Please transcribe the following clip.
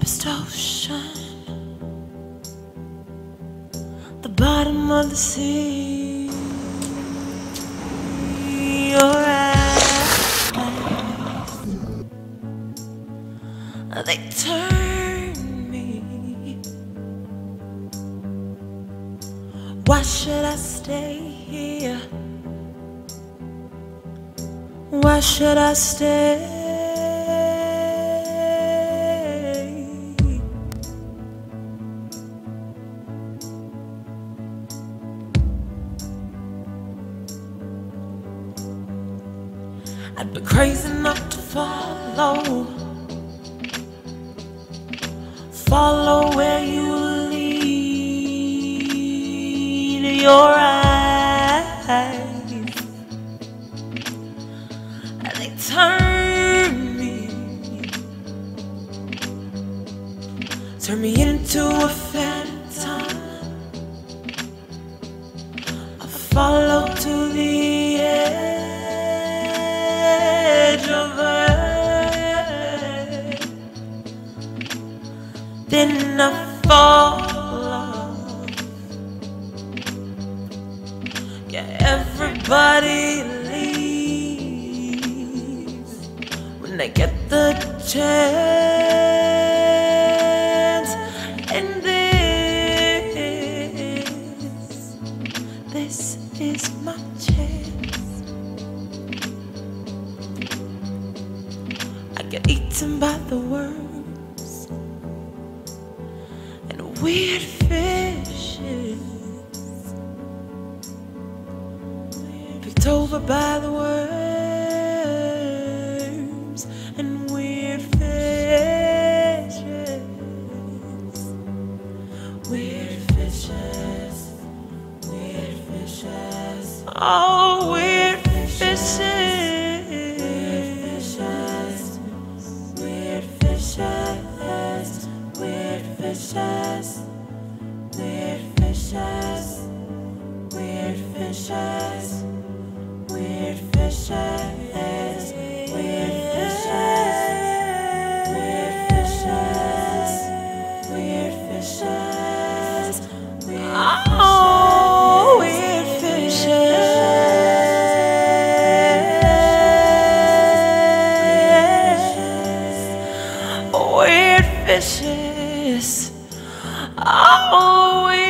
deepest ocean, the bottom of the sea. Your eyes, they turn me. Why should I stay here? Why should I stay? I'd be crazy not to follow where you lead. Your eyes, they turn me into a phantom. I follow to the edge of earth, then I fall off. Yeah, everybody leaves when they get the chance, and this is my chance. I get eaten by the worms and weird fishes, picked over by the worms and weird fishes, weird fishes, weird fishes, oh, weird fishes, weird fishes, weird fishes, weird fishes, weird fishes, weird fishes, weird fishes, weird fishes, weird fishes, oh, weird fishes, weird fishes, oh, weird